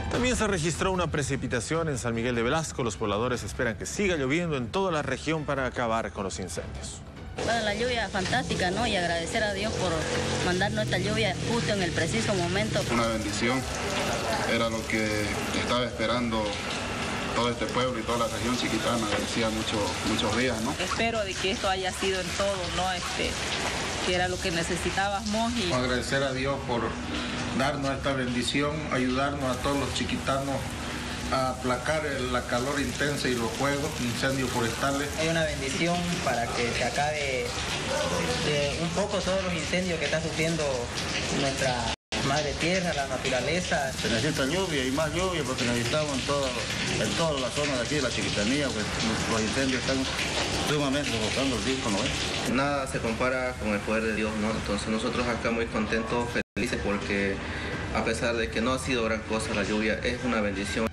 También se registró una precipitación en San Miguel de Velasco. Los pobladores esperan que siga lloviendo en toda la región para acabar con los incendios. Bueno, la lluvia fantástica, ¿no? Y agradecer a Dios por mandarnos esta lluvia justo en el preciso momento. Una bendición, era lo que estaba esperando todo este pueblo y toda la región chiquitana, decía muchos días, ¿no? Espero de que esto haya sido en todo, ¿no? Que era lo que necesitábamos. Y agradecer a Dios por darnos esta bendición, ayudarnos a todos los chiquitanos a aplacar la calor intensa y los fuegos, incendios forestales. Hay una bendición para que se acabe un poco todos los incendios que está sufriendo nuestra madre tierra, la naturaleza. Se necesita lluvia y más lluvia porque necesitamos en toda la zona de aquí de la Chiquitanía, pues los incendios están sumamente sofocando el disco, ¿no es? Nada se compara con el poder de Dios, ¿no? Entonces nosotros acá muy contentos, felices porque a pesar de que no ha sido gran cosa la lluvia, es una bendición.